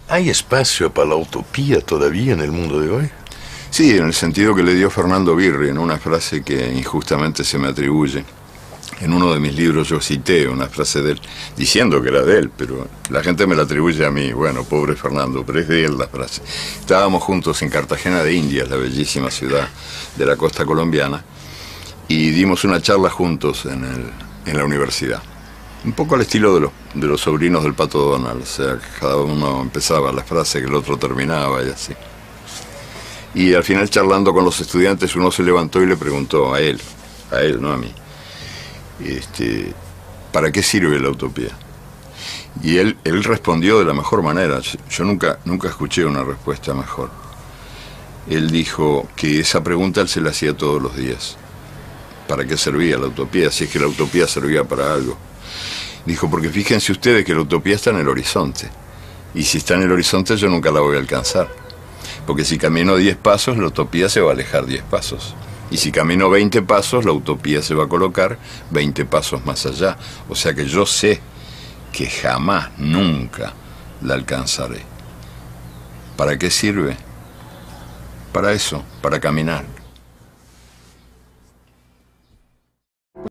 ¿Hay espacio para la utopía todavía en el mundo de hoy? Sí, en el sentido que le dio Fernando Birri en una frase que injustamente se me atribuye. En uno de mis libros yo cité una frase de él, diciendo que era de él, pero la gente me la atribuye a mí. Bueno, pobre Fernando, pero es de él la frase. Estábamos juntos en Cartagena de Indias, la bellísima ciudad de la costa colombiana, y dimos una charla juntos en la universidad. Un poco al estilo de los sobrinos del Pato Donald, o sea, cada uno empezaba la frase que el otro terminaba y así. Y al final, charlando con los estudiantes, uno se levantó y le preguntó a él, no a mí, ¿para qué sirve la utopía? Y él respondió de la mejor manera. Yo nunca escuché una respuesta mejor. Él dijo que esa pregunta él se la hacía todos los días. ¿Para qué servía la utopía? Si es que la utopía servía para algo. Dijo, porque fíjense ustedes que la utopía está en el horizonte. Y si está en el horizonte yo nunca la voy a alcanzar. Porque si camino 10 pasos, la utopía se va a alejar 10 pasos. Y si camino 20 pasos, la utopía se va a colocar 20 pasos más allá. O sea que yo sé que jamás, nunca la alcanzaré. ¿Para qué sirve? Para eso, para caminar.